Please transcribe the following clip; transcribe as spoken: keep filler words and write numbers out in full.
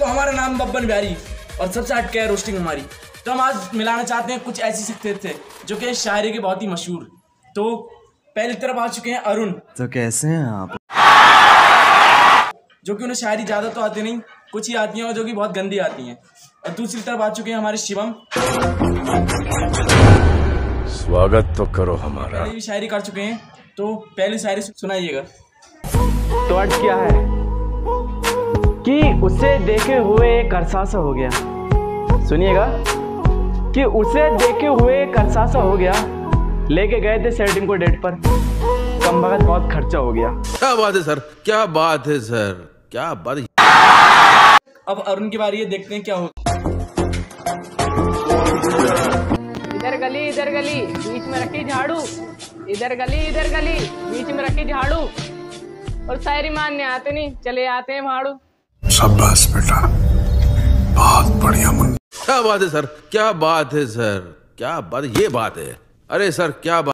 हमारा नाम बब्बन बिहारी और सबसे हटके है रोस्टिंग हमारी। तो हम आज मिलाना चाहते हैं कुछ ऐसी शख्सियत थे जो कि शायरी के बहुत ही मशहूर। तो पहली तरफ आ चुके हैं अरुण। तो कैसे हैं आप? जो कि उन्हें शायरी ज़्यादा तो आती नहीं, कुछ ही आती हैं और जो कि बहुत गंदी आती हैं। और दूसरी तरफ आ चुके हैं हमारे शिवम। स्वागत तो करो हमारा। पहले भी शायरी कर चुके हैं, तो पहली शायरी सुनाइएगा। तो अर्ज क्या है कि उसे देखे हुए एक अरसा सा हो गया। सुनिएगा कि उसे देखे हुए एक अरसा सा हो गया, लेके गए थे सेटिंग को डेट पर, कम वक्त बहुत खर्चा हो गया। क्या बात है सर, क्या बात है सर, क्या बात है। अब अरुण की बारी है, देखते हैं क्या होगा। इधर गली इधर गली बीच में रखी झाड़ू, इधर गली इधर गली बीच में रखी झाड़ू, और शायरी मानने आते नहीं, चले आते हैं भाड़ू। शाबाश बेटा, बहुत बढ़िया मुन्ना। क्या बात है सर, क्या बात है सर, क्या बात है, ये बात है। अरे सर क्या बात।